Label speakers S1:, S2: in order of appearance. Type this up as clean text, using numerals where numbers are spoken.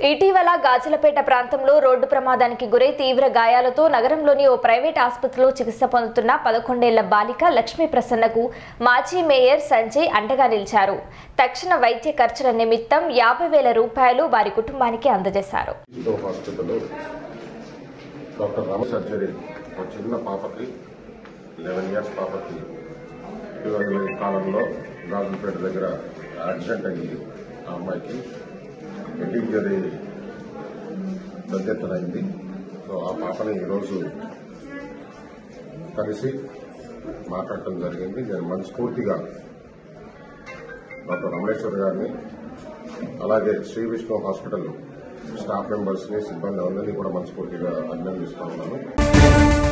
S1: ఇటీవల గాజులపేట ప్రాంతంలో రోడ్డు ప్రమాదానికి గురై తీవ్ర గాయాలతో నగరంలోని ఓ ప్రైవేట్ ఆసుపత్రిలో చికిత్స పొందుతున్న 11 ఏళ్ల బాలిక లక్ష్మీ ప్రసన్నకు మాజీ మేయర్ సంజయ్ అండగా నిలిచారు. తక్షణ వైద్య ఖర్చుల నిమిత్తం 50,000 రూపాయలు వారి కుటుంబానికి అందజేశారు.
S2: చిన్న పాపకి 11 ఇయర్స్ పాపకి ఇటీవల కాలంలో గాజులపేట దగ్గర యాక్సిడెంట్ అయింది. ఆ అమ్మాయికి ఇంజరీ పెద్దెత్తనైంది. సో ఆ పాపని ఈరోజు కలిసి మాట్లాడటం జరిగింది. నేను మనస్ఫూర్తిగా డాక్టర్ రమణేశ్వర్ గారిని, అలాగే Sri Vishnu hospital staff members ని, సిబ్బంది అందరినీ కూడా మనస్ఫూర్తిగా అభినందిస్తా ఉన్నాను.